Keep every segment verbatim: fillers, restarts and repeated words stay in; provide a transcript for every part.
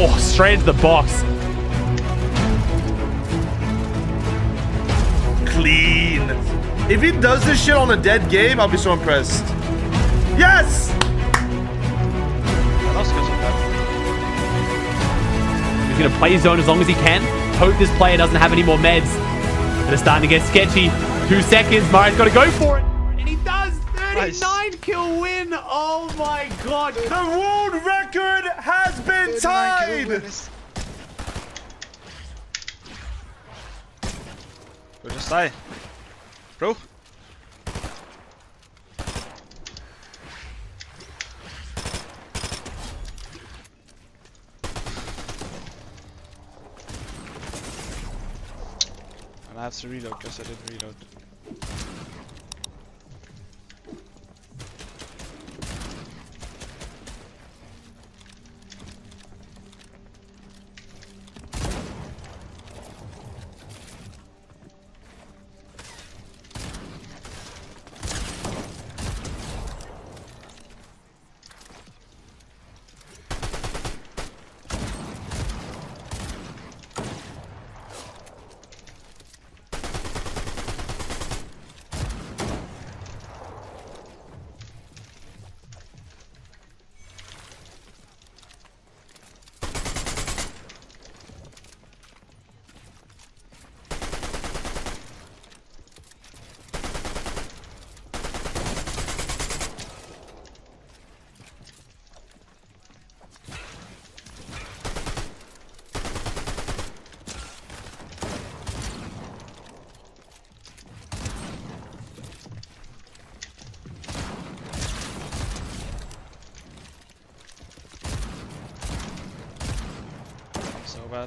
Oh, straight into the box. Clean. If he does this shit on a dead game, I'll be so impressed. Yes! He's going to play zone as long as he can. Hope this player doesn't have any more meds. But it's starting to get sketchy. Two seconds. Marius got to go for it. And he does. thirty-nine nice. Kill win. Oh my god. The world record has been tied. Bro, just die. Bro. And I have to reload because I didn't reload. So bad.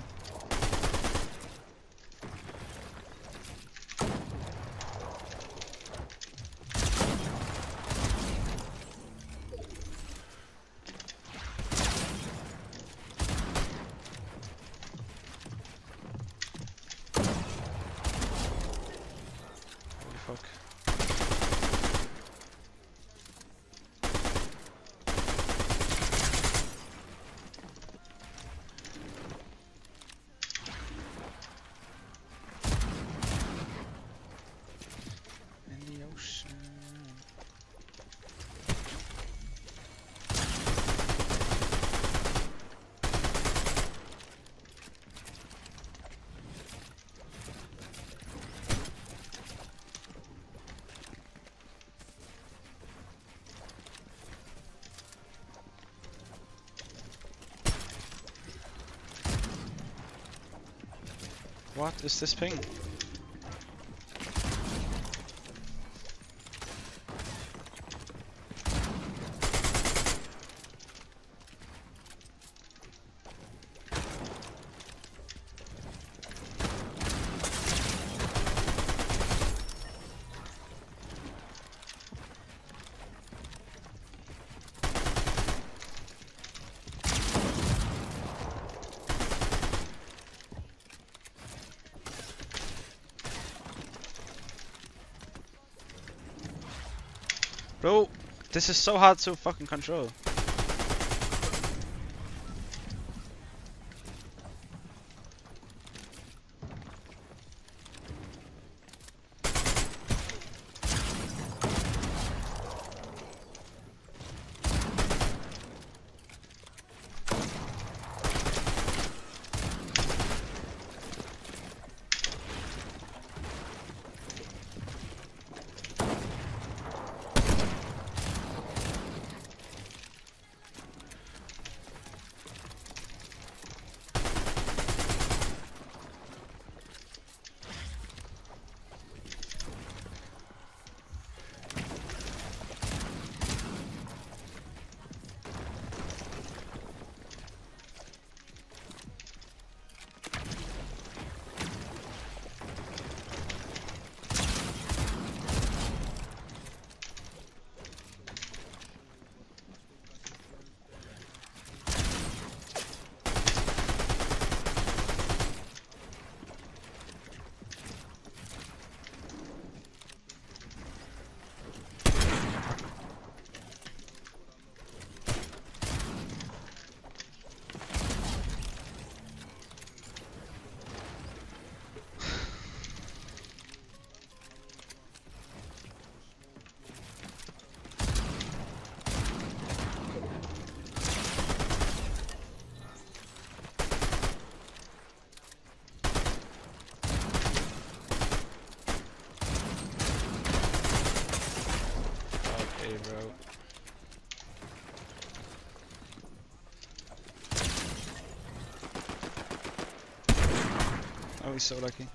Holy fuck. What is this ping? Bro, this is so hard to fucking control. he's so lucky.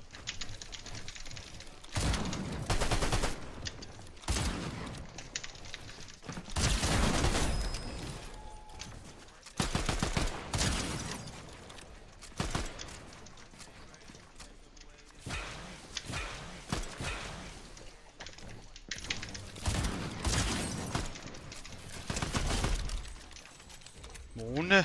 Mone.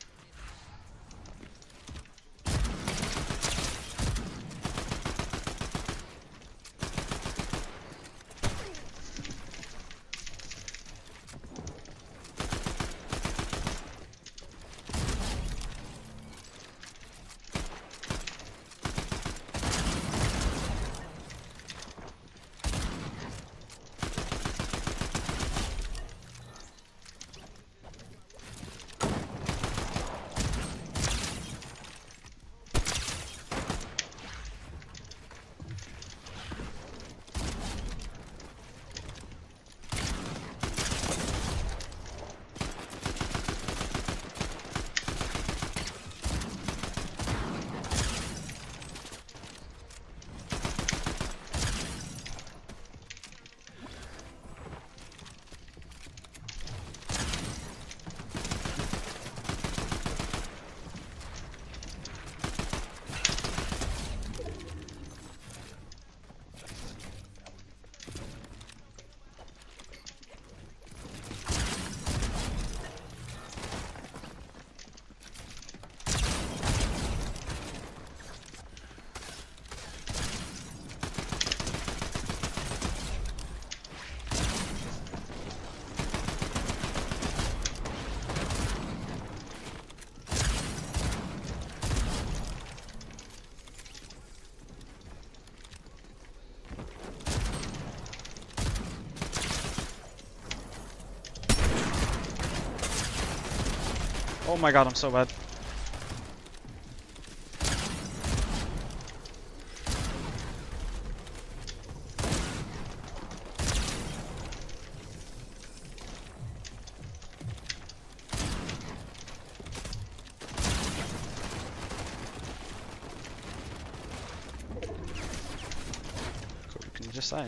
Oh my god, I'm so bad. Cool, can you just say?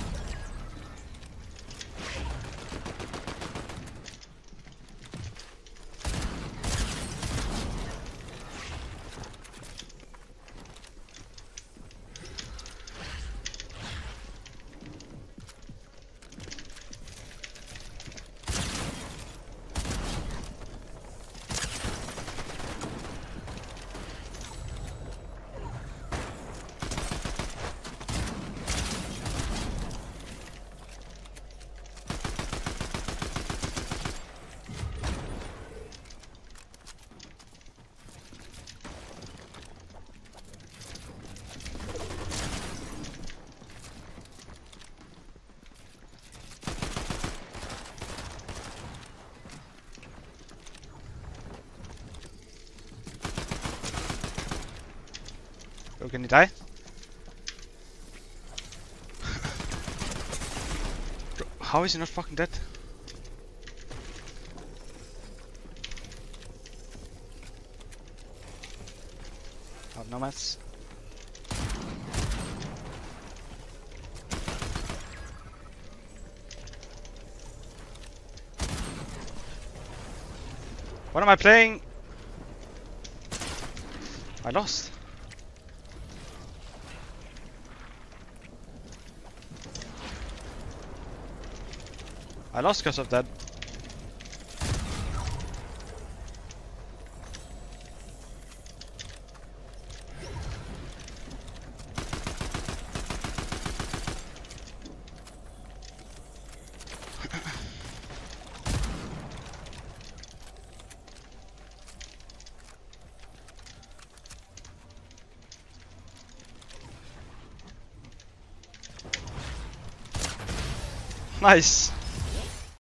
Oh, can he die? Bro, how is he not fucking dead? I have no mats. What am I playing? I lost. I lost because of that. Nice.